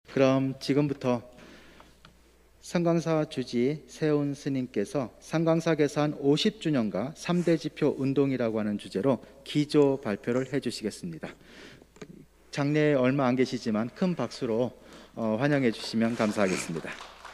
그럼 지금부터 상광사 주지 세운 스님께서 상광사 개산 50주년과 3대 지표 운동이라고 하는 주제로 기조 발표를 해주시겠습니다. 장례에 얼마 안 계시지만 큰 박수로 환영해 주시면 감사하겠습니다.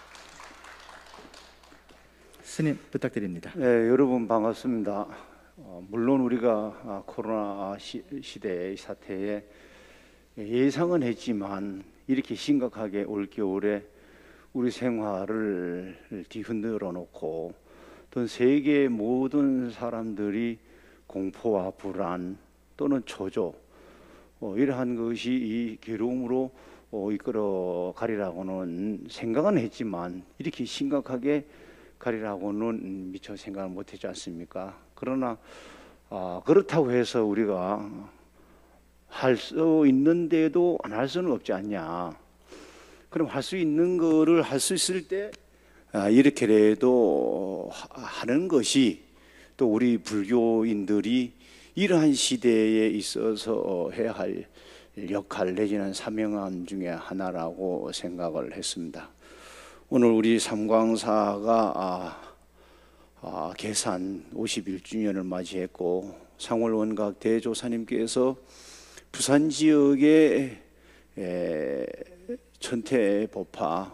스님 부탁드립니다. 네, 여러분 반갑습니다. 물론 우리가 코로나 시대의 사태에 예상은 했지만 이렇게 심각하게 올 겨울에 우리 생활을 뒤흔들어 놓고 또 세계의 모든 사람들이 공포와 불안 또는 초조 이러한 것이 이 괴로움으로 이끌어 가리라고는 생각은 했지만 이렇게 심각하게 가리라고는 미처 생각을 못했지 않습니까? 그러나 그렇다고 해서 우리가 할 수 있는데도 안 할 수는 없지 않냐. 그럼 할 수 있는 거를 할 수 있을 때 이렇게라도 하는 것이 또 우리 불교인들이 이러한 시대에 있어서 해야 할 역할 내지는 사명함 중에 하나라고 생각을 했습니다. 오늘 우리 삼광사가 개산 51주년을 맞이했고 상월원각 대조사님께서 부산 지역의 천태법화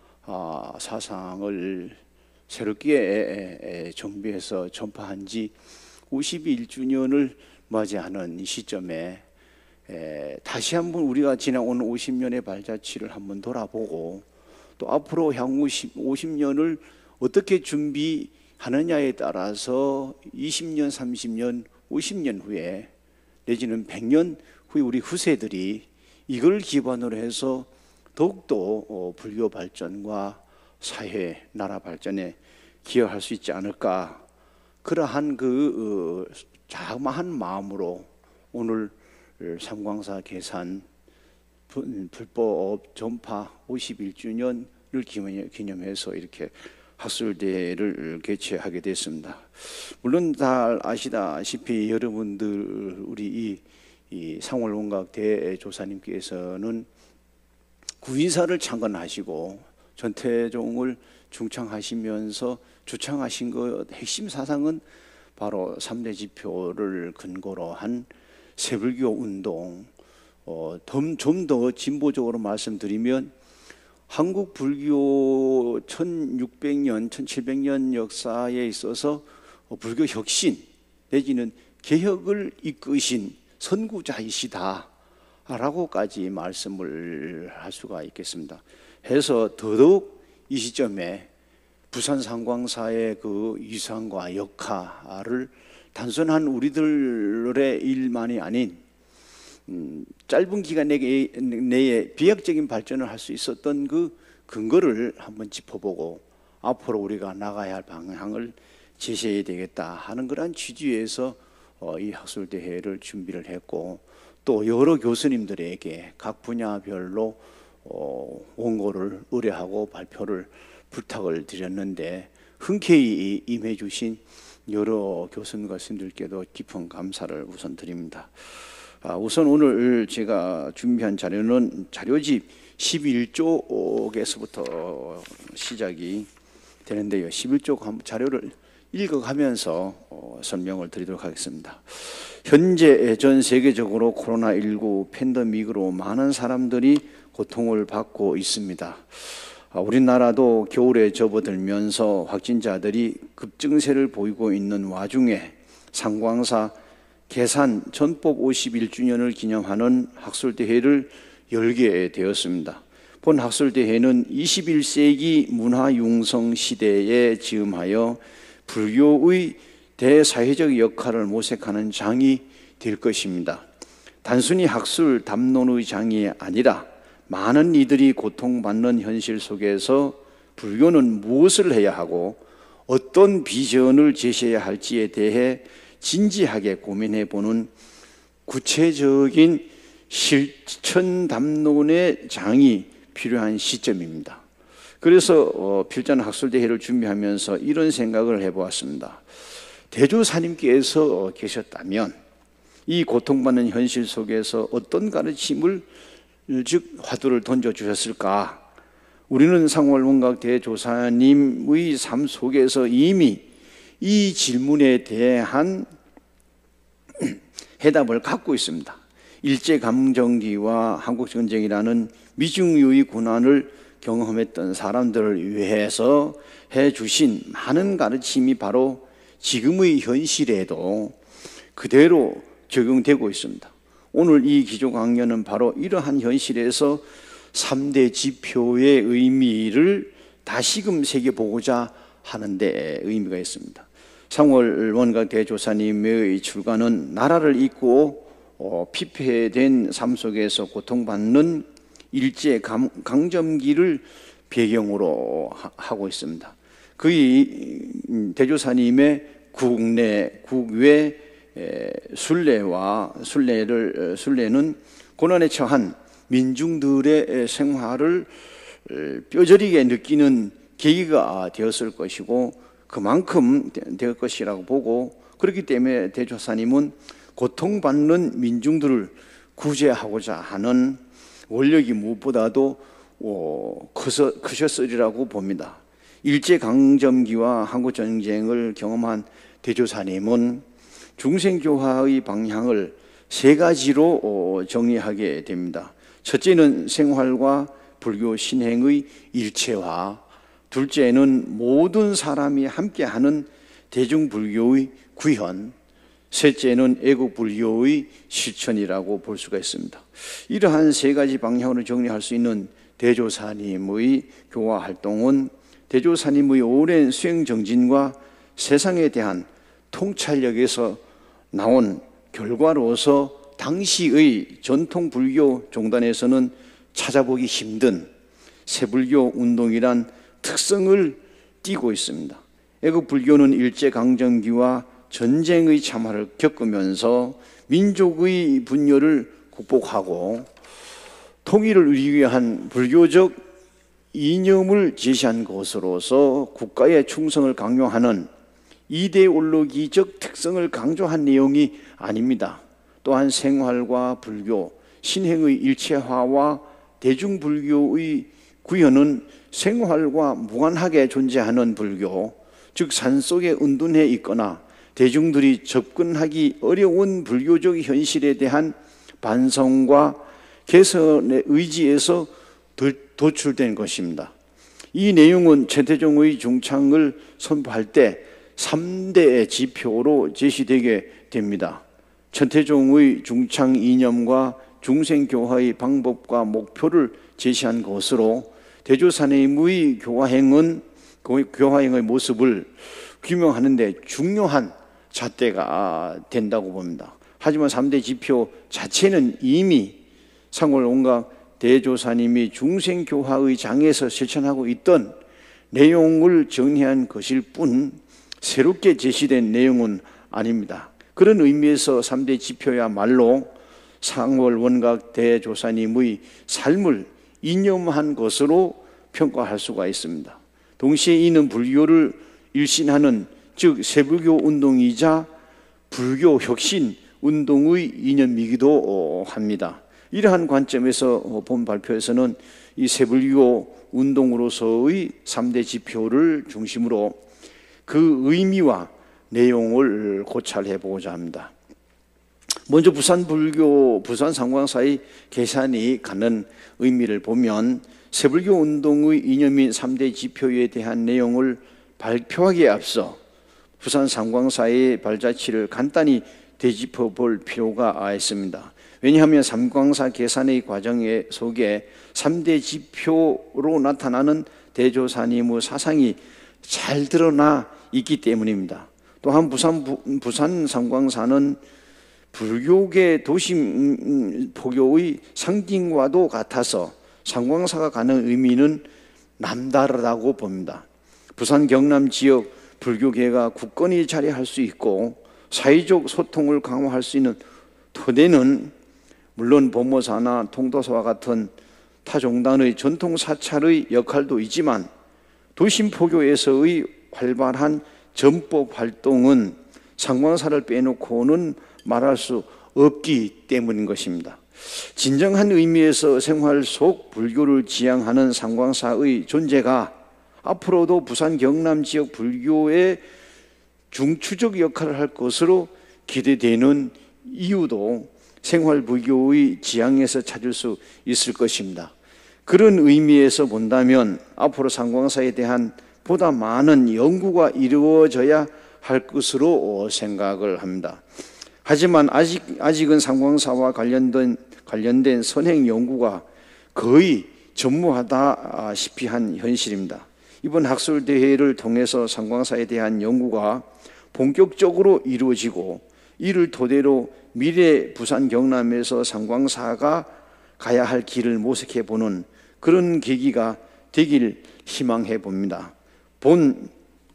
사상을 새롭게 정비해서 전파한 지 51주년을 맞이하는 이 시점에 다시 한번 우리가 지나온 50년의 발자취를 한번 돌아보고 또 앞으로 향후 50년을 어떻게 준비하느냐에 따라서 20년, 30년, 50년 후에 내지는 100년 후에 우리 후세들이 이걸 기반으로 해서 더욱더 불교 발전과 사회, 나라 발전에 기여할 수 있지 않을까. 그러한 그 자그마한 마음으로 오늘 삼광사 개산 불법 전파 51주년을 기념해서 이렇게 학술대회를 개최하게 됐습니다. 물론 다 아시다시피 여러분들 우리 이 상월원각 대조사님께서는 구인사를 창건하시고 전태종을 중창하시면서 주창하신 것 핵심 사상은 바로 3대 지표를 근거로 한 세불교 운동. 좀 더 진보적으로 말씀드리면 한국 불교 1600년, 1700년 역사에 있어서 불교 혁신 내지는 개혁을 이끄신 선구자이시다 라고까지 말씀을 할 수가 있겠습니다. 해서 더더욱 이 시점에 부산 상광사의 그 위상과 역할을 단순한 우리들의 일만이 아닌 짧은 기간 내에 비약적인 발전을 할 수 있었던 그 근거를 한번 짚어보고 앞으로 우리가 나가야 할 방향을 제시해야 되겠다 하는 그런 취지에서 이 학술대회를 준비를 했고 또 여러 교수님들에게 각 분야별로 원고를 의뢰하고 발표를 부탁을 드렸는데 흔쾌히 임해 주신 여러 교수님과 스님들께도 깊은 감사를 우선 드립니다. 우선 오늘 제가 준비한 자료는 자료집 11쪽에서부터 시작이 되는데요. 11쪽 자료를 읽어가면서 설명을 드리도록 하겠습니다. 현재 전 세계적으로 코로나19 팬데믹으로 많은 사람들이 고통을 받고 있습니다. 우리나라도 겨울에 접어들면서 확진자들이 급증세를 보이고 있는 와중에 상광사 개산 전법 51주년을 기념하는 학술대회를 열게 되었습니다. 본 학술대회는 21세기 문화융성 시대에 즈음하여 불교의 대사회적 역할을 모색하는 장이 될 것입니다. 단순히 학술 담론의 장이 아니라 많은 이들이 고통받는 현실 속에서 불교는 무엇을 해야 하고 어떤 비전을 제시해야 할지에 대해 진지하게 고민해 보는 구체적인 실천 담론의 장이 필요한 시점입니다. 그래서 필전 학술대회를 준비하면서 이런 생각을 해보았습니다. 대조사님께서 계셨다면 이 고통받는 현실 속에서 어떤 가르침을 즉 화두를 던져주셨을까? 우리는 상월원각 대조사님의 삶 속에서 이미 이 질문에 대한 해답을 갖고 있습니다. 일제감정기와 한국전쟁이라는 미중유의 고난을 경험했던 사람들을 위해서 해주신 많은 가르침이 바로 지금의 현실에도 그대로 적용되고 있습니다. 오늘 이 기조 강연은 바로 이러한 현실에서 3대 지표의 의미를 다시금 새겨보고자 하는데 의미가 있습니다. 상월 원각 대조사님의 출가는 나라를 잊고 피폐된 삶 속에서 고통받는 일제 강점기를 배경으로 하고 있습니다. 그의 대조사님의 국내, 국외 순례는 고난에 처한 민중들의 생활을 뼈저리게 느끼는 계기가 되었을 것이고 그만큼 될 것이라고 보고, 그렇기 때문에 대조사님은 고통받는 민중들을 구제하고자 하는 원력이 무엇보다도 크셨으리라고 봅니다. 일제강점기와 한국전쟁을 경험한 대조사님은 중생교화의 방향을 세 가지로 정리하게 됩니다. 첫째는 생활과 불교 신행의 일체화, 둘째는 모든 사람이 함께하는 대중불교의 구현, 셋째는 애국불교의 실천이라고 볼 수가 있습니다. 이러한 세 가지 방향으로 정리할 수 있는 대조사님의 교화 활동은 대조사님의 오랜 수행정진과 세상에 대한 통찰력에서 나온 결과로서 당시의 전통 불교 종단에서는 찾아보기 힘든 새불교 운동이란 특성을 띠고 있습니다. 애국불교는 일제강점기와 전쟁의 참화를 겪으면서 민족의 분열을 극복하고 통일을 이루기 위한 불교적 이념을 제시한 것으로서 국가의 충성을 강요하는 이데올로기적 특성을 강조한 내용이 아닙니다. 또한 생활과 불교, 신행의 일체화와 대중불교의 구현은 생활과 무관하게 존재하는 불교, 즉 산속에 은둔해 있거나 대중들이 접근하기 어려운 불교적 현실에 대한 반성과 개선의 의지에서 도출된 것입니다. 이 내용은 최태종의 중창을 선포할 때 3대 지표로 제시되게 됩니다. 최태종의 중창 이념과 중생교화의 방법과 목표를 제시한 것으로 대조사님의 교화행의 모습을 규명하는 데 중요한 잣대가 된다고 봅니다. 하지만 3대 지표 자체는 이미 상월원각 대조사님이 중생교화의 장에서 실천하고 있던 내용을 정리한 것일 뿐 새롭게 제시된 내용은 아닙니다. 그런 의미에서 3대 지표야말로 상월원각 대조사님의 삶을 이념한 것으로 평가할 수가 있습니다. 동시에 이는 불교를 일신하는, 즉 세불교 운동이자 불교 혁신 운동의 이념이기도 합니다. 이러한 관점에서 본 발표에서는 이 세불교 운동으로서의 3대 지표를 중심으로 그 의미와 내용을 고찰해 보고자 합니다. 먼저 부산불교, 부산 상광사의 계산이 가는 의미를 보면 세불교 운동의 이념인 3대 지표에 대한 내용을 발표하기에 앞서 부산 상광사의 발자취를 간단히 되짚어 볼 필요가 있습니다. 왜냐하면 삼광사 계산의 과정 속에 3대 지표로 나타나는 대조사님의 사상이 잘 드러나 있기 때문입니다. 또한 부산 삼광사는 불교계 도심 포교의 상징과도 같아서 삼광사가 가는 의미는 남다르다고 봅니다. 부산 경남 지역 불교계가 굳건히 자리할 수 있고 사회적 소통을 강화할 수 있는 토대는 물론 법모사나 통도사와 같은 타종단의 전통 사찰의 역할도 있지만 도심포교에서의 활발한 전법 활동은 상광사를 빼놓고는 말할 수 없기 때문인 것입니다. 진정한 의미에서 생활 속 불교를 지향하는 상광사의 존재가 앞으로도 부산 경남 지역 불교의 중추적 역할을 할 것으로 기대되는 이유도 생활 불교의 지향에서 찾을 수 있을 것입니다. 그런 의미에서 본다면 앞으로 상광사에 대한 보다 많은 연구가 이루어져야 할 것으로 생각을 합니다. 하지만 아직은 상광사와 관련된 선행 연구가 거의 전무하다시피 한 현실입니다. 이번 학술대회를 통해서 상광사에 대한 연구가 본격적으로 이루어지고 이를 토대로 미래 부산 경남에서 상광사가 가야 할 길을 모색해 보는 그런 계기가 되길 희망해 봅니다. 본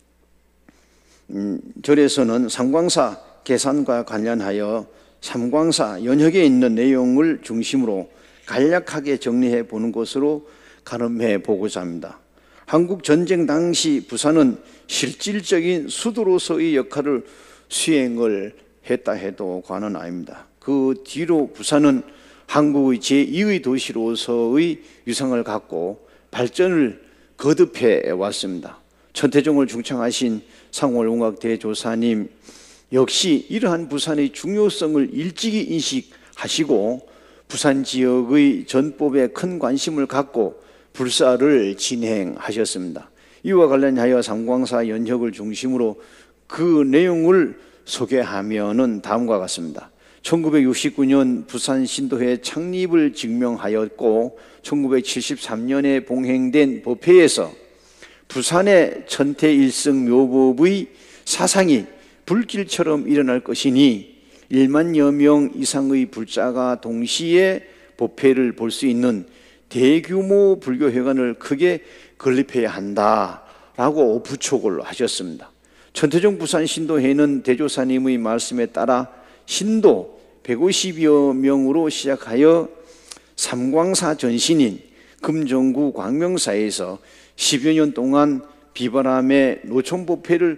절에서는 상광사 계산과 관련하여 삼광사 연혁에 있는 내용을 중심으로 간략하게 정리해 보는 것으로 가름해 보고자 합니다. 한국 전쟁 당시 부산은 실질적인 수도로서의 역할을 수행을 했다 해도 과언은 아닙니다. 그 뒤로 부산은 한국의 제2의 도시로서의 위상을 갖고 발전을 거듭해 왔습니다. 천태종을 중창하신 상월웅학대조사님 역시 이러한 부산의 중요성을 일찍이 인식하시고 부산 지역의 전법에 큰 관심을 갖고 불사를 진행하셨습니다. 이와 관련하여 삼광사 연혁을 중심으로 그 내용을 소개하면은 다음과 같습니다. 1969년 부산 신도회 창립을 증명하였고 1973년에 봉행된 법회에서 부산의 천태일성 묘법의 사상이 불길처럼 일어날 것이니 1만여 명 이상의 불자가 동시에 법회를 볼 수 있는 대규모 불교회관을 크게 건립해야 한다라고 부촉을 하셨습니다. 천태종 부산 신도회는 대조사님의 말씀에 따라 신도 150여 명으로 시작하여 삼광사 전신인 금정구 광명사에서 10여 년 동안 비바람의 노천법회를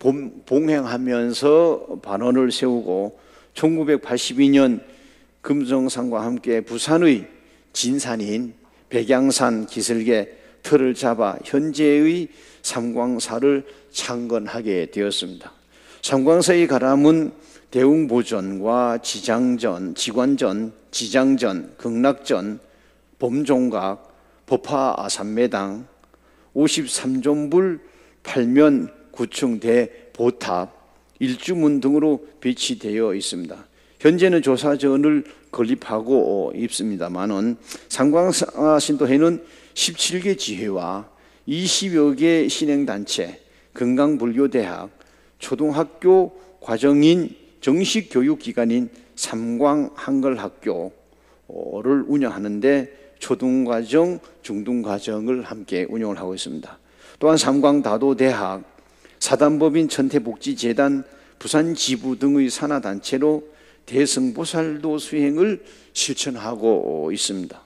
봉행하면서 반원을 세우고 1982년 금정산과 함께 부산의 진산인 백양산 기슭에 틀을 잡아 현재의 삼광사를 창건하게 되었습니다. 삼광사의 가람은 대웅보전과 지장전, 지관전, 지장전, 극락전, 범종각, 법화삼매당, 53존불, 8면 9층 대보탑, 일주문 등으로 배치되어 있습니다. 현재는 조사전을 건립하고 있습니다만은 삼광사 신도회는 17개 지회와 20여 개 신행단체, 건강불교대학, 초등학교 과정인 정식 교육기관인 삼광한글학교를 운영하는데 초등과정, 중등과정을 함께 운영을 하고 있습니다. 또한 삼광다도대학, 사단법인 천태복지재단, 부산지부 등의 산하단체로 대승보살도 수행을 실천하고 있습니다.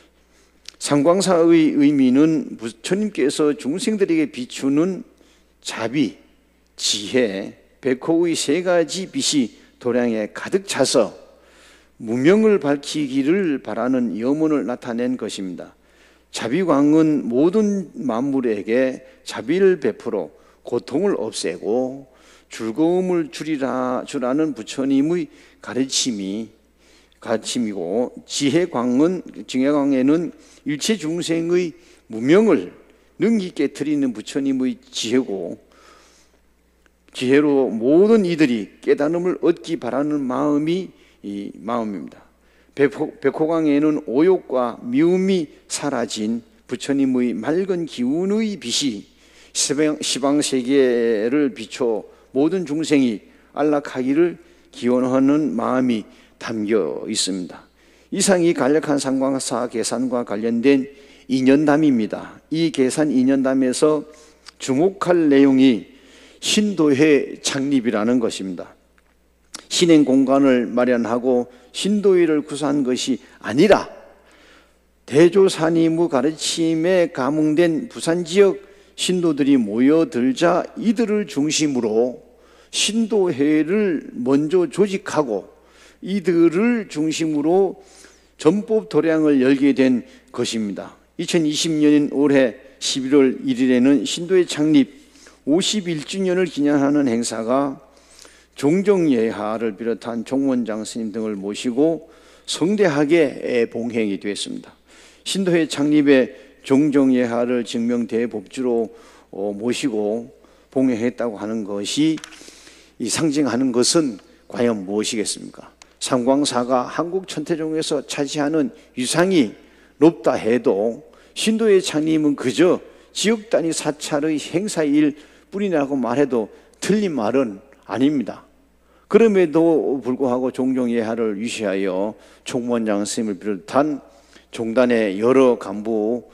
삼광사의 의미는 부처님께서 중생들에게 비추는 자비, 지혜, 백호의 세 가지 빛이 도량에 가득 차서 무명을 밝히기를 바라는 염원을 나타낸 것입니다. 자비광은 모든 만물에게 자비를 베풀어 고통을 없애고 즐거움을 주라는 부처님의 가르침이고 지혜광에는 일체 중생의 무명을 능히 깨트리는 부처님의 지혜로 모든 이들이 깨달음을 얻기 바라는 마음이 이 마음입니다. 백호광에는 오욕과 미움이 사라진 부처님의 맑은 기운의 빛이 시방세계를 비춰 모든 중생이 안락하기를 기원하는 마음이 담겨 있습니다. 이상이 간략한 삼광사 계산과 관련된 인연담입니다. 이 계산 인연담에서 주목할 내용이 신도회 창립이라는 것입니다. 신행 공간을 마련하고 신도회를 구사한 것이 아니라 대조사님의 가르침에 감흥된 부산 지역 신도들이 모여들자 이들을 중심으로 신도회를 먼저 조직하고 이들을 중심으로 전법 도량을 열게 된 것입니다. 2020년인 올해 11월 1일에는 신도의 창립 51주년을 기념하는 행사가 종정예하를 비롯한 종원장 스님 등을 모시고 성대하게 봉행이 되었습니다. 신도의 창립에 종정예하를 증명대법주로 모시고 봉행했다고 하는 것이 이 상징하는 것은 과연 무엇이겠습니까? 삼광사가 한국 천태종에서 차지하는 위상이 높다 해도 신도의 창립은 그저 지역 단위 사찰의 행사일 뿐이라고 말해도 틀린 말은 아닙니다. 그럼에도 불구하고 종정예하를 위시하여 총무원장 스님을 비롯한 종단의 여러 간부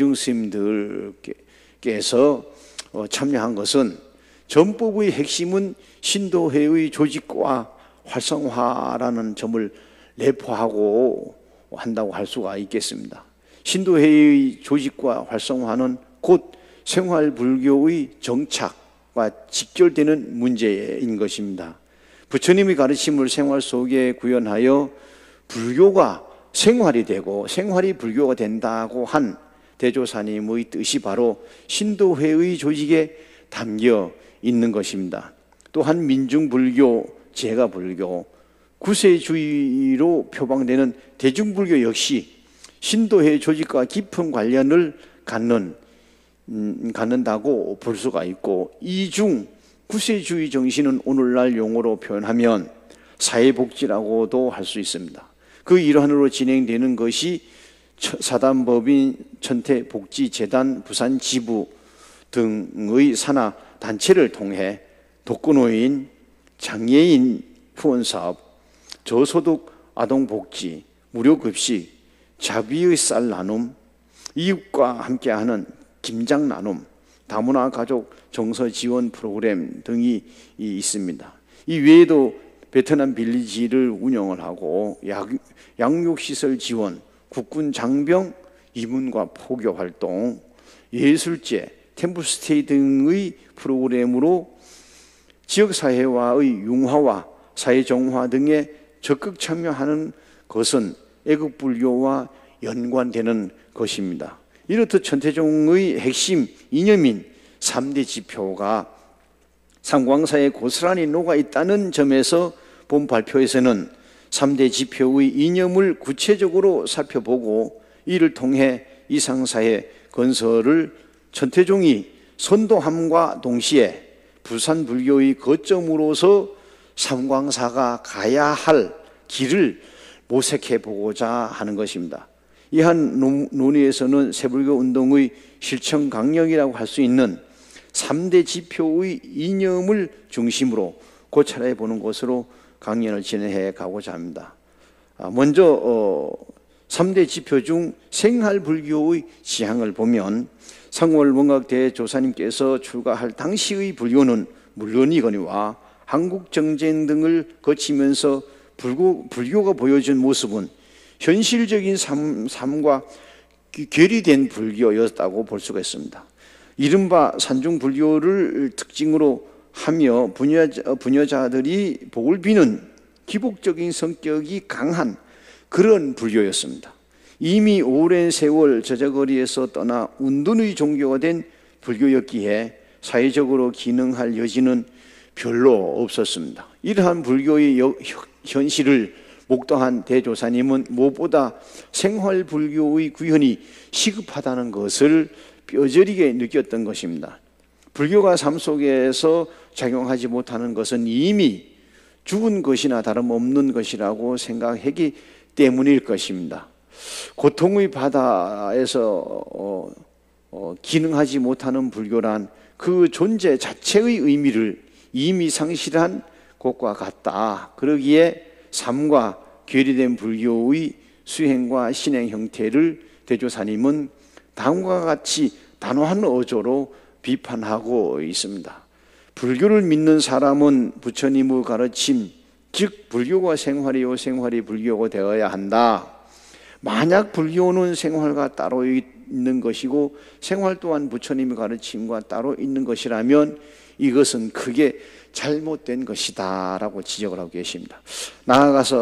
대중스님들께서 참여한 것은 전법의 핵심은 신도회의 조직과 활성화라는 점을 내포하고 한다고 할 수가 있겠습니다. 신도회의 조직과 활성화는 곧 생활불교의 정착과 직결되는 문제인 것입니다. 부처님의 가르침을 생활 속에 구현하여 불교가 생활이 되고 생활이 불교가 된다고 한 대조사님의 뜻이 바로 신도회의 조직에 담겨 있는 것입니다. 또한 민중불교, 제가불교, 구세주의로 표방되는 대중불교 역시 신도회 조직과 깊은 관련을 갖는다고 볼 수가 있고, 이중 구세주의 정신은 오늘날 용어로 표현하면 사회복지라고도 할 수 있습니다. 그 일환으로 진행되는 것이 사단법인 천태복지재단 부산지부 등의 산하 단체를 통해 독거노인, 장애인 후원사업, 저소득 아동복지, 무료급식, 자비의 쌀 나눔, 이웃과 함께하는 김장 나눔, 다문화 가족 정서 지원 프로그램 등이 있습니다. 이 외에도 베트남 빌리지를 운영을 하고 양육시설 지원, 국군 장병 이문과 포교 활동, 예술제, 템플스테이 등의 프로그램으로 지역사회와의 융화와 사회정화 등에 적극 참여하는 것은 애국불교와 연관되는 것입니다. 이렇듯 천태종의 핵심 이념인 3대 지표가 삼광사에 고스란히 녹아있다는 점에서 본 발표에서는 3대 지표의 이념을 구체적으로 살펴보고 이를 통해 이상사회 건설을 천태종이 선도함과 동시에 부산 불교의 거점으로서 삼광사가 가야 할 길을 모색해 보고자 하는 것입니다. 이 한 논의에서는 세불교 운동의 실천 강령이라고 할 수 있는 3대 지표의 이념을 중심으로 고찰해 보는 것으로 강연을 진행해 가고자 합니다. 먼저 3대 지표 중 생활불교의 지향을 보면 상월원각대 조사님께서 출가할 당시의 불교는 물론이거니와 한국정쟁 등을 거치면서 불교가 보여준 모습은 현실적인 삶과 괴리된 불교였다고 볼 수가 있습니다. 이른바 산중불교를 특징으로 하며 부녀자들이 복을 비는 기복적인 성격이 강한 그런 불교였습니다. 이미 오랜 세월 저자거리에서 떠나 운둔의 종교가 된 불교였기에 사회적으로 기능할 여지는 별로 없었습니다. 이러한 불교의 현실을 목도한 대조사님은 무엇보다 생활불교의 구현이 시급하다는 것을 뼈저리게 느꼈던 것입니다. 불교가 삶 속에서 작용하지 못하는 것은 이미 죽은 것이나 다름없는 것이라고 생각하기 때문일 것입니다. 고통의 바다에서 기능하지 못하는 불교란 그 존재 자체의 의미를 이미 상실한 것과 같다. 그러기에 삶과 괴리된 불교의 수행과 신행 형태를 대조사님은 다음과 같이 단호한 어조로 비판하고 있습니다. 불교를 믿는 사람은 부처님의 가르침, 즉 불교가 생활이요 생활이 불교가 되어야 한다. 만약 불교는 생활과 따로 있는 것이고 생활 또한 부처님의 가르침과 따로 있는 것이라면 이것은 크게 잘못된 것이다 라고 지적을 하고 계십니다. 나아가서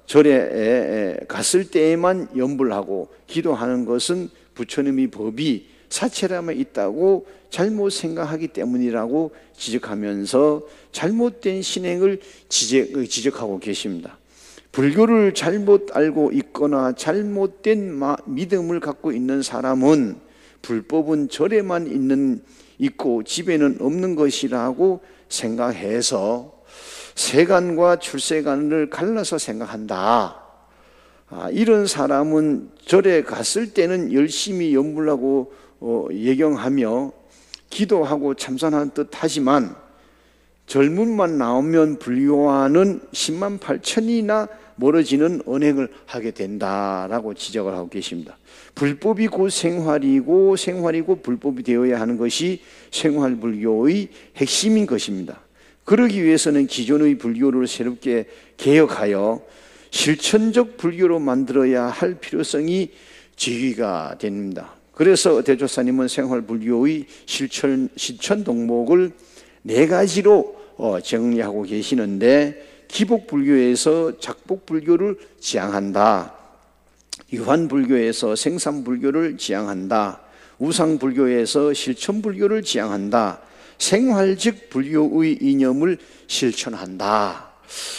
절에 갔을 때에만 염불을 하고 기도하는 것은 부처님의 법이 사체라만 있다고 잘못 생각하기 때문이라고 지적하면서 잘못된 신행을 지적하고 계십니다. 불교를 잘못 알고 있거나 잘못된 믿음을 갖고 있는 사람은 불법은 절에만 있고 집에는 없는 것이라고 생각해서 세간과 출세간을 갈라서 생각한다. 이런 사람은 절에 갔을 때는 열심히 염불하고 예경하며 기도하고 참선하는 듯 하지만 절문만 나오면 불교와는 10만 8천이나 멀어지는 언행을 하게 된다라고 지적을 하고 계십니다. 불법이 곧 생활이고 생활이 곧 불법이 되어야 하는 것이 생활불교의 핵심인 것입니다. 그러기 위해서는 기존의 불교를 새롭게 개혁하여 실천적 불교로 만들어야 할 필요성이 제기가 됩니다. 그래서 대조사님은 생활불교의 실천 동목을 4가지로 정리하고 계시는데, 기복불교에서 작복불교를 지향한다, 유한불교에서 생산불교를 지향한다, 우상불교에서 실천불교를 지향한다, 생활적 불교의 이념을 실천한다.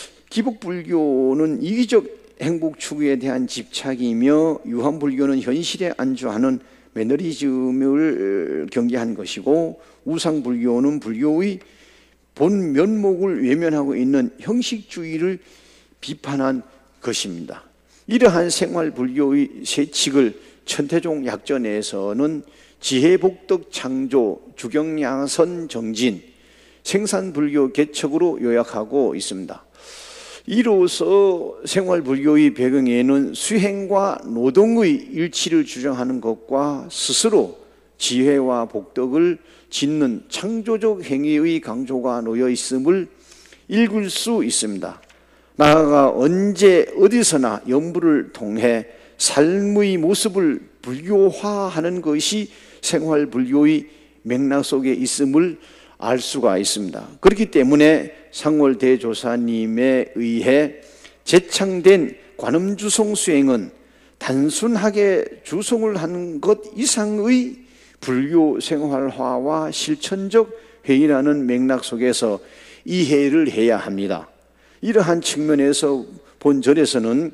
기복불교는 이기적 행복 추구에 대한 집착이며, 유한불교는 현실에 안주하는 매너리즘을 경계한 것이고, 우상불교는 불교의 본 면목을 외면하고 있는 형식주의를 비판한 것입니다. 이러한 생활불교의 세칙을 천태종 약전에서는 지혜복덕 창조, 주경양선 정진, 생산불교 개척으로 요약하고 있습니다. 이로써 생활불교의 배경에는 수행과 노동의 일치를 주장하는 것과 스스로 지혜와 복덕을 짓는 창조적 행위의 강조가 놓여 있음을 읽을 수 있습니다. 나아가 언제 어디서나 염불을 통해 삶의 모습을 불교화하는 것이 생활불교의 맥락 속에 있음을 알 수가 있습니다. 그렇기 때문에 상월대조사님에 의해 제창된 관음주송 수행은 단순하게 주송을 하는 것 이상의 불교 생활화와 실천적 회의라는 맥락 속에서 이해를 해야 합니다. 이러한 측면에서 본 절에서는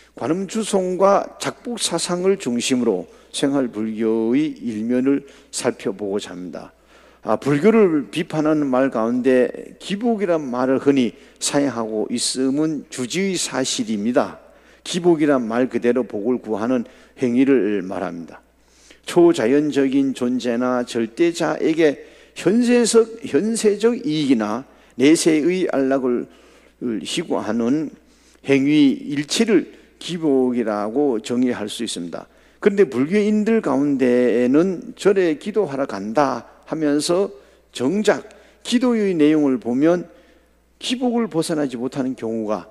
관음주송과 작복사상을 중심으로 생활불교의 일면을 살펴보고자 합니다. 불교를 비판하는 말 가운데 기복이란 말을 흔히 사용하고 있음은 주지의 사실입니다. 기복이란 말 그대로 복을 구하는 행위를 말합니다. 초자연적인 존재나 절대자에게 현세적 이익이나 내세의 안락을 희구하는 행위 일체를 기복이라고 정의할 수 있습니다. 그런데 불교인들 가운데에는 절에 기도하러 간다 하면서 정작 기도의 내용을 보면 기복을 벗어나지 못하는 경우가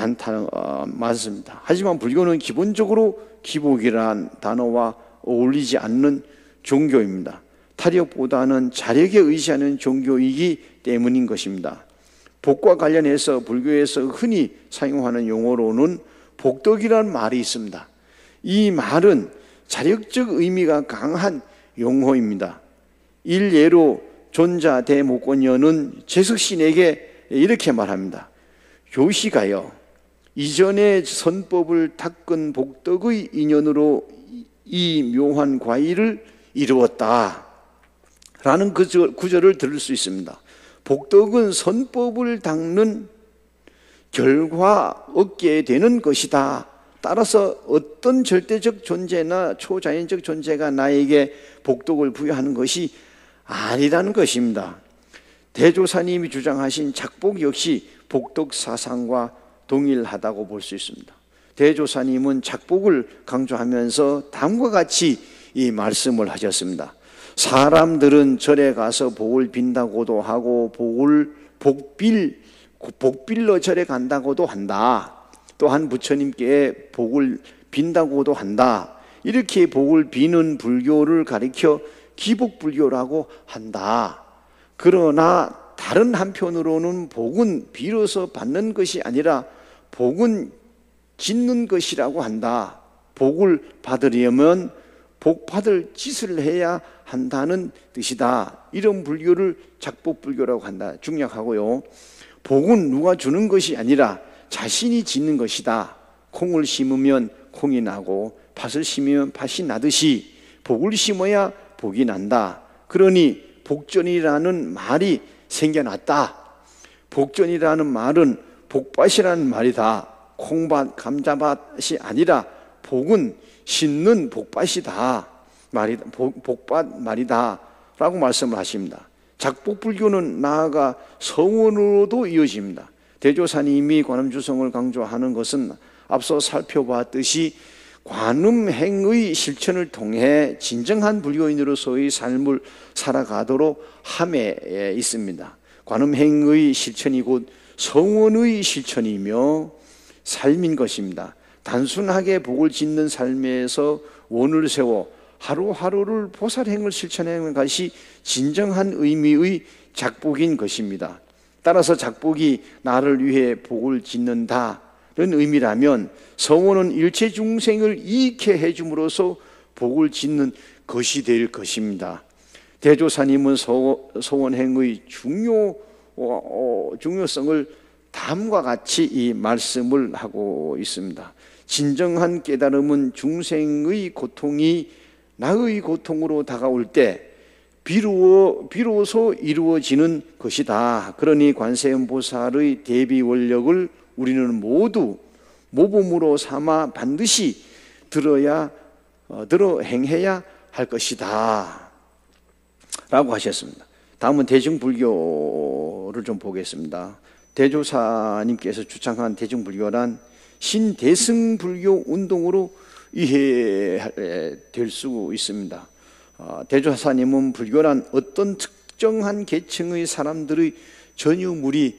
많습니다. 하지만 불교는 기본적으로 기복이란 단어와 어울리지 않는 종교입니다. 타력보다는 자력에 의지하는 종교이기 때문인 것입니다. 복과 관련해서 불교에서 흔히 사용하는 용어로는 복덕이라는 말이 있습니다. 이 말은 자력적 의미가 강한 용어입니다. 일례로 존자 대목권녀는 제석신에게 이렇게 말합니다. 교시가요, 이전의 선법을 닦은 복덕의 인연으로 이 묘한 과일을 이루었다 라는 구절을 들을 수 있습니다. 복덕은 선법을 닦는 결과 얻게 되는 것이다. 따라서 어떤 절대적 존재나 초자연적 존재가 나에게 복덕을 부여하는 것이 아니라는 것입니다. 대조사님이 주장하신 작복 역시 복덕 사상과 동일하다고 볼 수 있습니다. 대조사님은 작복을 강조하면서 다음과 같이 이 말씀을 하셨습니다. 사람들은 절에 가서 복을 빈다고도 하고 복빌러 절에 간다고도 한다. 또한 부처님께 복을 빈다고도 한다. 이렇게 복을 비는 불교를 가리켜 기복불교라고 한다. 그러나 다른 한편으로는 복은 빌어서 받는 것이 아니라 복은 짓는 것이라고 한다. 복을 받으려면 복 받을 짓을 해야 한다는 뜻이다. 이런 불교를 작복불교라고 한다. 중략하고요. 복은 누가 주는 것이 아니라 자신이 짓는 것이다. 콩을 심으면 콩이 나고 팥을 심으면 팥이 나듯이 복을 심어야 복이 난다. 그러니 복전이라는 말이 생겨났다. 복전이라는 말은 복밭이라는 말이다. 콩밭, 감자밭이 아니라 복은 심는 복밭이다. 복밭 말이다. 라고 말씀을 하십니다. 작복불교는 나아가 서원으로도 이어집니다. 대조사님이 관음주성을 강조하는 것은 앞서 살펴봤듯이 관음행의 실천을 통해 진정한 불교인으로서의 삶을 살아가도록 함에 있습니다. 관음행의 실천이 곧 성원의 실천이며 삶인 것입니다. 단순하게 복을 짓는 삶에서 원을 세워 하루하루를 보살행을 실천하는 것이 진정한 의미의 작복인 것입니다. 따라서 작복이 나를 위해 복을 짓는다는 의미라면 서원은 일체 중생을 이익해 해줌으로써 복을 짓는 것이 될 것입니다. 대조사님은 서원행의 중요성을 다음과 같이 이 말씀을 하고 있습니다. 진정한 깨달음은 중생의 고통이 나의 고통으로 다가올 때 비로소 이루어지는 것이다. 그러니 관세음보살의 대비 원력을 우리는 모두 모범으로 삼아 반드시 들어 행해야 할 것이다. 라고 하셨습니다. 다음은 대중불교를 좀 보겠습니다. 대조사님께서 주창한 대중불교란 신대승불교 운동으로 이해될 수 있습니다. 대조사님은 불교란 어떤 특정한 계층의 사람들의 전유물이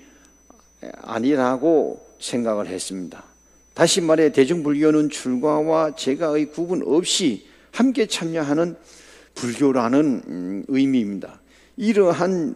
아니라고 생각을 했습니다. 다시 말해 대중불교는 출가와 재가의 구분 없이 함께 참여하는 불교라는 의미입니다. 이러한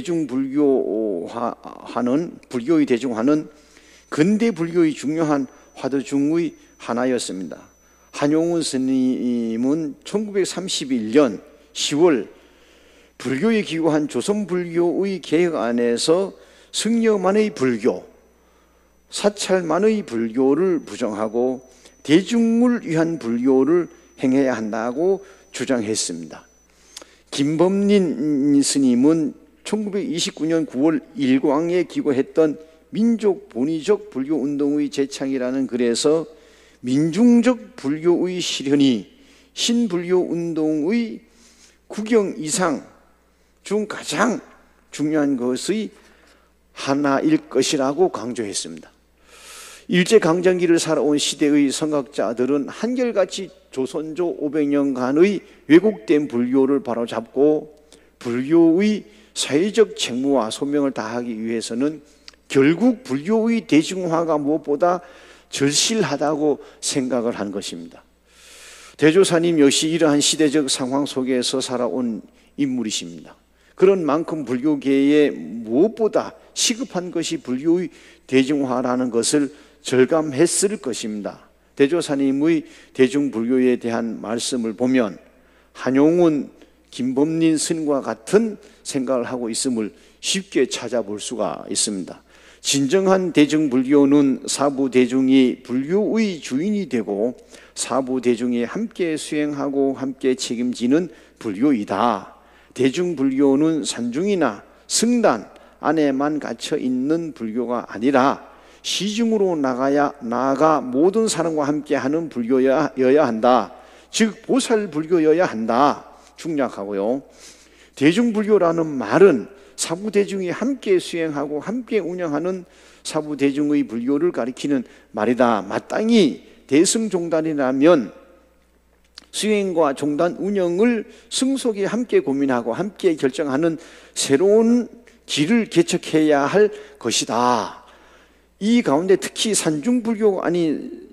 불교의 대중화는 근대 불교의 중요한 화두 중의 하나였습니다. 한용운 스님은 1931년 10월 불교에 기고한 조선불교의 개혁안에서 승려만의 불교, 사찰만의 불교를 부정하고 대중을 위한 불교를 행해야 한다고 주장했습니다. 김범린 스님은 1929년 9월 일광에 기고했던 민족 본위적 불교운동의 재창이라는 글에서 민중적 불교의 실현이 신불교운동의 구경 이상 중 가장 중요한 것의 하나일 것이라고 강조했습니다. 일제강점기를 살아온 시대의 선각자들은 한결같이 조선조 500년간의 왜곡된 불교를 바로잡고 불교의 사회적 책무와 소명을 다하기 위해서는 결국 불교의 대중화가 무엇보다 절실하다고 생각을 한 것입니다. 대조사님 역시 이러한 시대적 상황 속에서 살아온 인물이십니다. 그런 만큼 불교계에 무엇보다 시급한 것이 불교의 대중화라는 것을 절감했을 것입니다. 대조사님의 대중불교에 대한 말씀을 보면 한용운, 김범린 스님과 같은 생각을 하고 있음을 쉽게 찾아볼 수가 있습니다. 진정한 대중불교는 사부대중이 불교의 주인이 되고 사부대중이 함께 수행하고 함께 책임지는 불교이다. 대중불교는 산중이나 승단 안에만 갇혀 있는 불교가 아니라 시중으로 나아가 모든 사람과 함께하는 불교여야 한다. 즉 보살불교여야 한다. 중략하고요. 대중불교라는 말은 사부대중이 함께 수행하고 함께 운영하는 사부대중의 불교를 가리키는 말이다. 마땅히 대승종단이라면 수행과 종단 운영을 승속이 함께 고민하고 함께 결정하는 새로운 길을 개척해야 할 것이다. 이 가운데 특히 산중불교가 아닌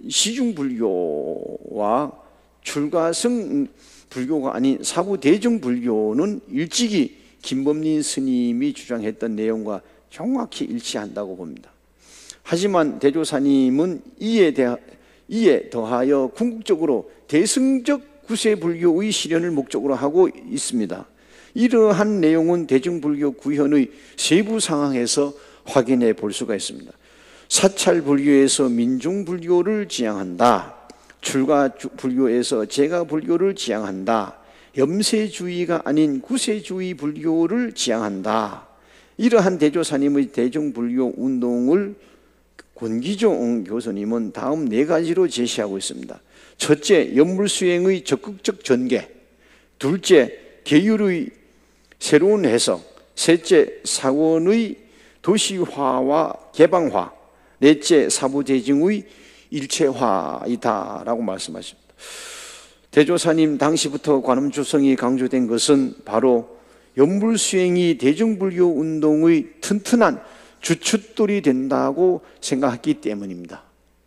시중불교와 출가성 불교가 아닌 사부대중불교는 일찍이 김범린 스님이 주장했던 내용과 정확히 일치한다고 봅니다. 하지만 대조사님은 이에 이에 더하여 궁극적으로 대승적 구세불교의 실현을 목적으로 하고 있습니다. 이러한 내용은 대중불교 구현의 세부 상황에서 확인해 볼 수가 있습니다. 사찰불교에서 민중불교를 지향한다. 출가불교에서 제가불교를 지향한다. 염세주의가 아닌 구세주의 불교를 지향한다. 이러한 대조사님의 대중불교 운동을 권기종 교수님은 다음 4가지로 제시하고 있습니다. 첫째, 연물수행의 적극적 전개. 둘째, 계율의 새로운 해석. 셋째, 사원의 도시화와 개방화. 넷째, 사부대중의 일체화이다라고 말씀하십니다. 대조사님 당시부터 관음주성이 강조된 것은 바로 연불수행이 대중불교 운동의 튼튼한 주춧돌이 된다고 생각했기 때문입니다.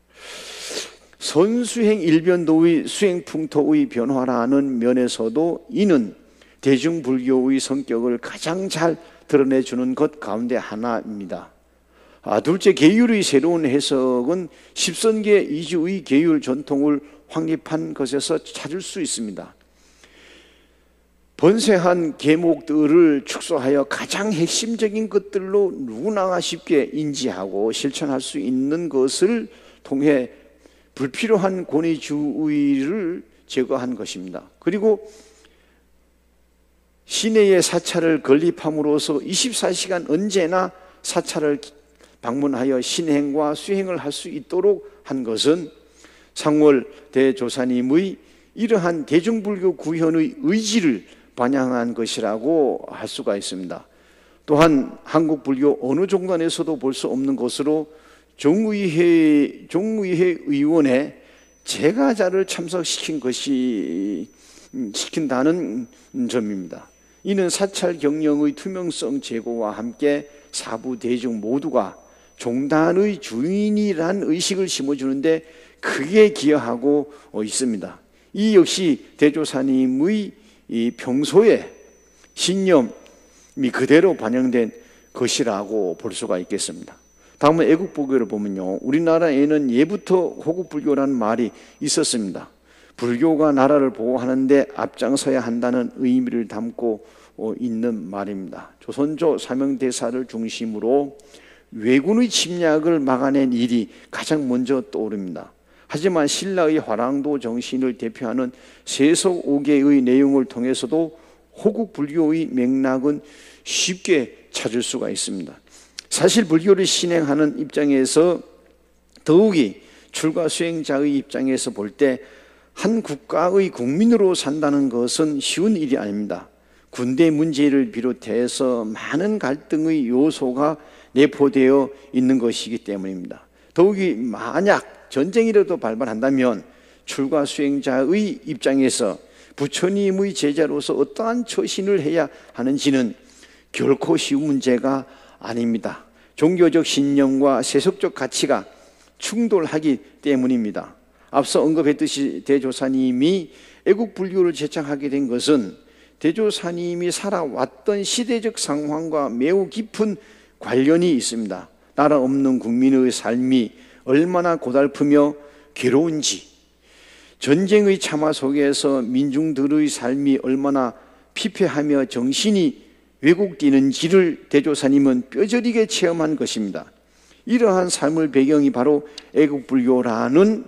선수행 일변도의 수행풍토의 변화라는 면에서도 이는 대중불교의 성격을 가장 잘 드러내주는 것 가운데 하나입니다. 둘째, 계율의 새로운 해석은 십선계 이주의 계율 전통을 확립한 것에서 찾을 수 있습니다. 번세한 계목들을 축소하여 가장 핵심적인 것들로 누구나 쉽게 인지하고 실천할 수 있는 것을 통해 불필요한 권위주의를 제거한 것입니다. 그리고 시내의 사찰을 건립함으로써 24시간 언제나 사찰을 방문하여 신행과 수행을 할 수 있도록 한 것은 상월 대조사님의 이러한 대중불교 구현의 의지를 반영한 것이라고 할 수가 있습니다. 또한 한국불교 어느 종단에서도 볼 수 없는 것으로 종의회 의원에 제가자를 시킨다는 점입니다. 이는 사찰 경영의 투명성 제고와 함께 사부 대중 모두가 종단의 주인이란 의식을 심어주는데 크게 기여하고 있습니다. 이 역시 대조사님의 이 평소의 신념이 그대로 반영된 것이라고 볼 수가 있겠습니다. 다음은 애국불교를 보면요, 우리나라에는 예부터 호국불교라는 말이 있었습니다. 불교가 나라를 보호하는데 앞장서야 한다는 의미를 담고 있는 말입니다. 조선조 사명대사를 중심으로 왜군의 침략을 막아낸 일이 가장 먼저 떠오릅니다. 하지만 신라의 화랑도 정신을 대표하는 세속 5개의 내용을 통해서도 호국불교의 맥락은 쉽게 찾을 수가 있습니다. 사실 불교를 신행하는 입장에서, 더욱이 출가 수행자의 입장에서 볼 때 한 국가의 국민으로 산다는 것은 쉬운 일이 아닙니다. 군대 문제를 비롯해서 많은 갈등의 요소가 내포되어 있는 것이기 때문입니다. 더욱이 만약 전쟁이라도 발발한다면 출가 수행자의 입장에서 부처님의 제자로서 어떠한 처신을 해야 하는지는 결코 쉬운 문제가 아닙니다. 종교적 신념과 세속적 가치가 충돌하기 때문입니다. 앞서 언급했듯이 대조사님이 애국불교를 제창하게 된 것은 대조사님이 살아왔던 시대적 상황과 매우 깊은 관련이 있습니다. 나라 없는 국민의 삶이 얼마나 고달프며 괴로운지, 전쟁의 참화 속에서 민중들의 삶이 얼마나 피폐하며 정신이 왜곡되는지를 대조사님은 뼈저리게 체험한 것입니다. 이러한 삶의 배경이 바로 애국불교라는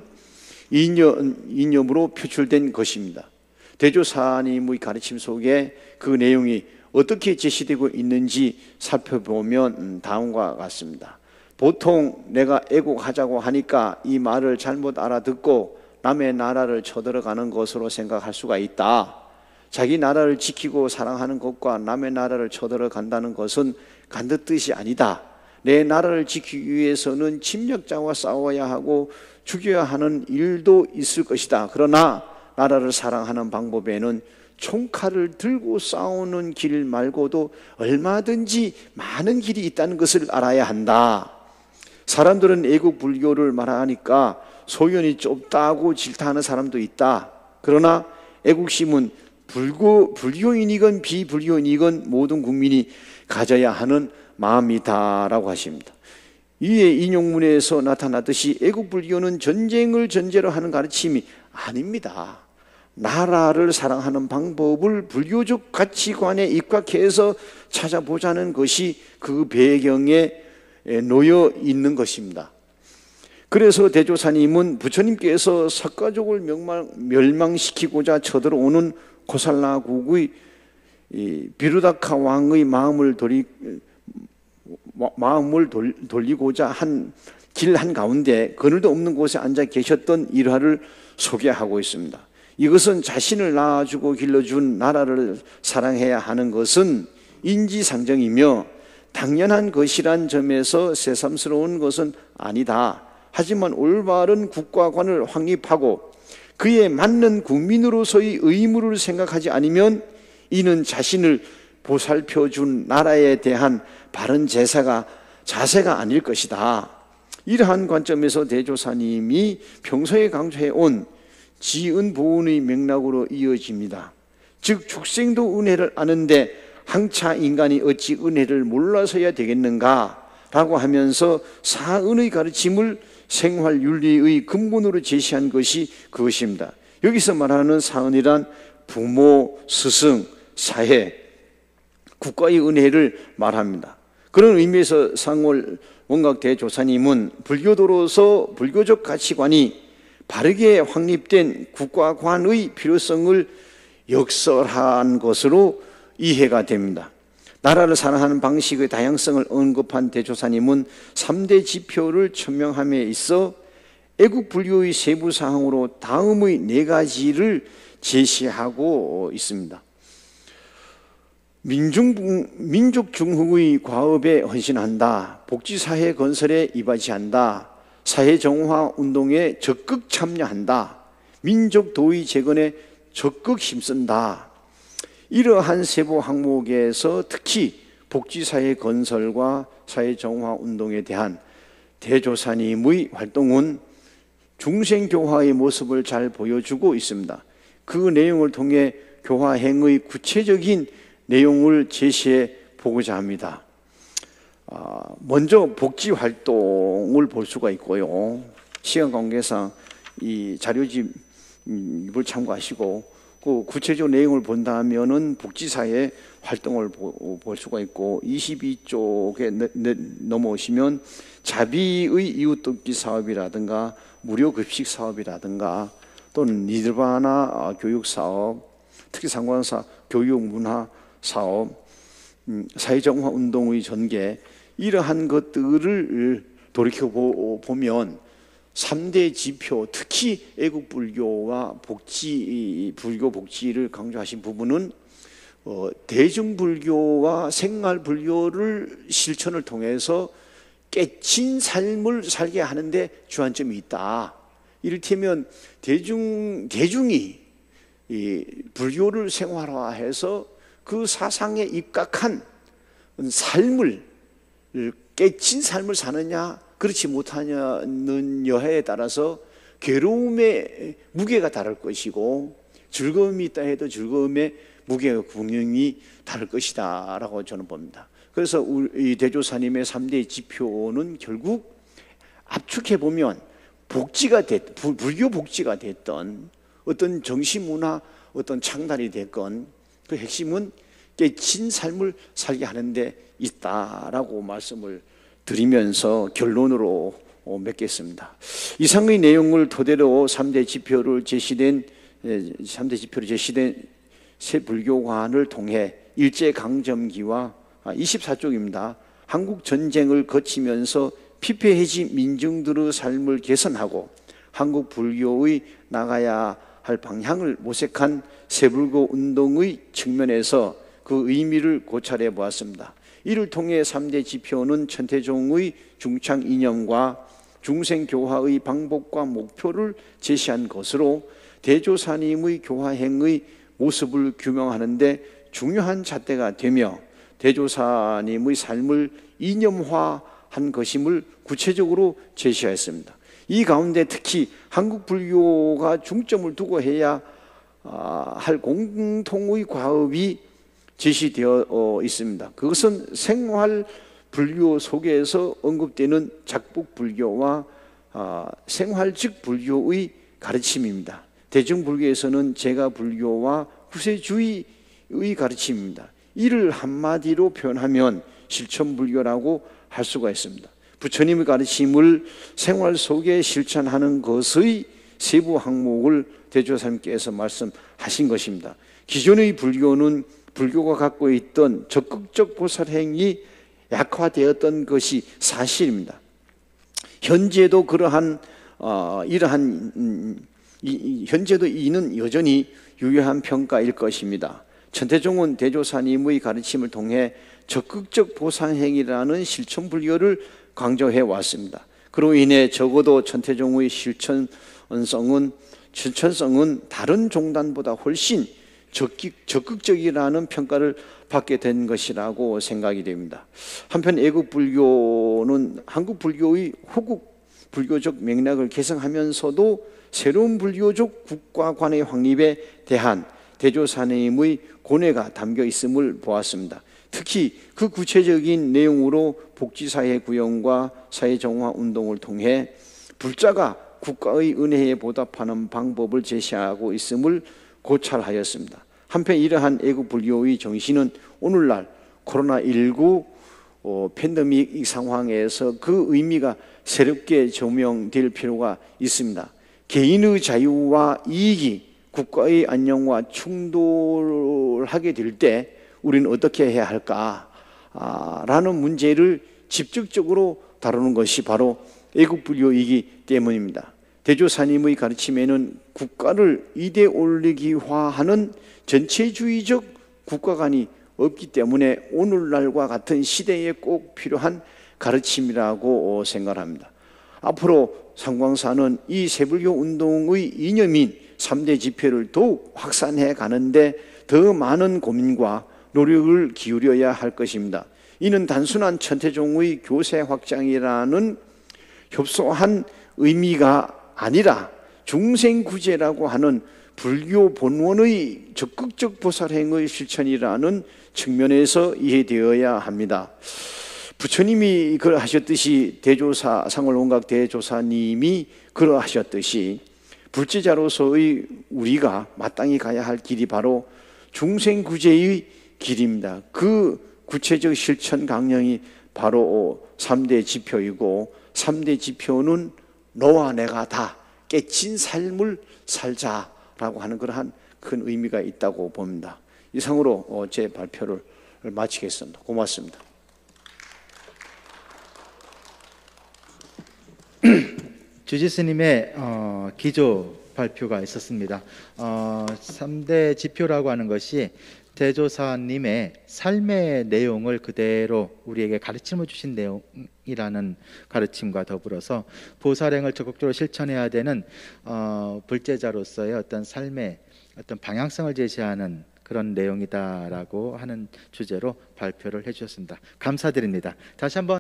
이념으로 표출된 것입니다. 대조사님의 가르침 속에 그 내용이 어떻게 제시되고 있는지 살펴보면 다음과 같습니다. 보통 내가 애국하자고 하니까 이 말을 잘못 알아듣고 남의 나라를 쳐들어가는 것으로 생각할 수가 있다. 자기 나라를 지키고 사랑하는 것과 남의 나라를 쳐들어간다는 것은 간듯 뜻이 아니다. 내 나라를 지키기 위해서는 침략자와 싸워야 하고 죽여야 하는 일도 있을 것이다. 그러나 나라를 사랑하는 방법에는 총칼을 들고 싸우는 길 말고도 얼마든지 많은 길이 있다는 것을 알아야 한다. 사람들은 애국불교를 말하니까 소견이 좁다고 질타하는 사람도 있다. 그러나 애국심은 불교인이건 비불교인이건 모든 국민이 가져야 하는 마음이다라고 하십니다. 이에 인용문에서 나타났듯이 애국 불교는 전쟁을 전제로 하는 가르침이 아닙니다. 나라를 사랑하는 방법을 불교적 가치관에 입각해서 찾아보자는 것이 그 배경에 놓여 있는 것입니다. 그래서 대조사님은 부처님께서 석가족을 멸망시키고자 쳐들어오는 고살라국의 비루다카 왕의 마음을 돌리고자 한 길 한가운데 그늘도 없는 곳에 앉아 계셨던 일화를 소개하고 있습니다. 이것은 자신을 낳아주고 길러준 나라를 사랑해야 하는 것은 인지상정이며 당연한 것이란 점에서 새삼스러운 것은 아니다. 하지만 올바른 국가관을 확립하고 그에 맞는 국민으로서의 의무를 생각하지 않으면 이는 자신을 보살펴준 나라에 대한 바른 자세가 아닐 것이다. 이러한 관점에서 대조사님이 평소에 강조해온 지은보은의 맥락으로 이어집니다. 즉 축생도 은혜를 아는데 항차 인간이 어찌 은혜를 몰라서야 되겠는가 라고 하면서 사은의 가르침을 생활윤리의 근본으로 제시한 것이 그것입니다. 여기서 말하는 사은이란 부모, 스승, 사회, 국가의 은혜를 말합니다. 그런 의미에서 상월 원각 대조사님은 불교도로서 불교적 가치관이 바르게 확립된 국가관의 필요성을 역설한 것으로 이해가 됩니다. 나라를 사랑하는 방식의 다양성을 언급한 대조사님은 3대 지표를 천명함에 있어 애국 불교의 세부 사항으로 다음의 4가지를 제시하고 있습니다. 민족 중흥의 과업에 헌신한다. 복지사회 건설에 이바지한다. 사회정화 운동에 적극 참여한다. 민족 도의 재건에 적극 힘쓴다. 이러한 세부 항목에서 특히 복지사회 건설과 사회정화 운동에 대한 대조사님의 활동은 중생교화의 모습을 잘 보여주고 있습니다. 그 내용을 통해 교화행의 구체적인 내용을 제시해 보고자 합니다. 먼저 복지활동을 볼 수가 있고요. 시간 관계상 이 자료집을 참고하시고 그 구체적 내용을 본다면은 복지사회 활동을 볼 수가 있고 22쪽에 넘어오시면 자비의 이웃돕기 사업이라든가 무료 급식 사업이라든가 또는 니르바나 교육 사업, 특히 상관사 교육 문화 사업, 사회정화 운동의 전개 이러한 것들을 돌이켜보면 3대 지표, 특히 애국불교와 불교 복지를 강조하신 부분은 대중불교와 생활불교를 실천을 통해서 깨친 삶을 살게 하는데 주안점이 있다. 이를테면 대중이 이 불교를 생활화해서 그 사상에 입각한 삶을 깨친 삶을 사느냐 그렇지 못하냐는 여하에 따라서 괴로움의 무게가 다를 것이고 즐거움이 있다 해도 즐거움의 무게가 분명히 다를 것이다 라고 저는 봅니다. 그래서 우리 대조사님의 3대 지표는 결국 압축해보면 불교 복지가 됐던 어떤 정신문화 어떤 창달이 됐건 그 핵심은 깨친 삶을 살게 하는 데 있다라고 말씀을 드리면서 결론으로 맺겠습니다. 이상의 내용을 토대로 3대 지표로 제시된 새 불교관을 통해 일제강점기와 24쪽입니다. 한국 전쟁을 거치면서 피폐해진 민중들의 삶을 개선하고 한국 불교의 나가야 할 방향을 모색한 새불교 운동의 측면에서 그 의미를 고찰해 보았습니다. 이를 통해 3대 지표는 천태종의 중창 이념과 중생교화의 방법과 목표를 제시한 것으로 대조사님의 교화행의 모습을 규명하는 데 중요한 잣대가 되며 대조사님의 삶을 이념화한 것임을 구체적으로 제시하였습니다. 이 가운데 특히 한국 불교가 중점을 두고 해야 할 공통의 과업이 제시되어 있습니다. 그것은 생활 불교 속에서 언급되는 작북 불교와 생활직 불교의 가르침입니다. 대중불교에서는 제가 불교와 구세주의의 가르침입니다. 이를 한마디로 표현하면 실천불교라고 할 수가 있습니다. 부처님의 가르침을 생활 속에 실천하는 것의 세부 항목을 대조사님께서 말씀하신 것입니다. 기존의 불교는 불교가 갖고 있던 적극적 보살행위 약화되었던 것이 사실입니다. 현재도 현재도 이는 여전히 유효한 평가일 것입니다. 천태종은 대조사님의 가르침을 통해 적극적 보살행위라는 실천불교를 강조해 왔습니다. 그로 인해 적어도 천태종의 실천성은 다른 종단보다 훨씬 적극적이라는 평가를 받게 된 것이라고 생각이 됩니다. 한편 애국불교는 한국불교의 호국 불교적 맥락을 개성하면서도 새로운 불교적 국가관의 확립에 대한 대조사님의 고뇌가 담겨 있음을 보았습니다. 특히 그 구체적인 내용으로 복지사회 구현과 사회정화 운동을 통해 불자가 국가의 은혜에 보답하는 방법을 제시하고 있음을 고찰하였습니다. 한편 이러한 애국불교의 정신은 오늘날 코로나19 팬데믹 상황에서 그 의미가 새롭게 조명될 필요가 있습니다. 개인의 자유와 이익이 국가의 안녕과 충돌하게 될 때 우리는 어떻게 해야 할까라는 문제를 집중적으로 다루는 것이 바로 애국불교이기 때문입니다. 대조사님의 가르침에는 국가를 이데올로기화하는 전체주의적 국가관이 없기 때문에 오늘날과 같은 시대에 꼭 필요한 가르침이라고 생각합니다. 앞으로 상광사는 이 세불교 운동의 이념인 3대 집회를 더욱 확산해 가는데 더 많은 고민과 노력을 기울여야 할 것입니다. 이는 단순한 천태종의 교세 확장이라는 협소한 의미가 아니라 중생구제라고 하는 불교 본원의 적극적 보살행의 실천이라는 측면에서 이해되어야 합니다. 부처님이 그러하셨듯이 상월원각 대조사님이 그러하셨듯이 불제자로서의 우리가 마땅히 가야 할 길이 바로 중생구제의 길입니다. 그 구체적 실천 강령이 바로 3대 지표이고 3대 지표는 너와 내가 다 깨친 삶을 살자라고 하는 그러한 큰 의미가 있다고 봅니다. 이상으로 제 발표를 마치겠습니다. 고맙습니다. 주지스님의 기조 발표가 있었습니다. 3대 지표라고 하는 것이 대조사님의 삶의 내용을 그대로 우리에게 가르침을 주신 내용이라는 가르침과 더불어서 보살행을 적극적으로 실천해야 되는 불제자로서의 어떤 삶의 어떤 방향성을 제시하는 그런 내용이다라고 하는 주제로 발표를 해주셨습니다. 감사드립니다. 다시 한번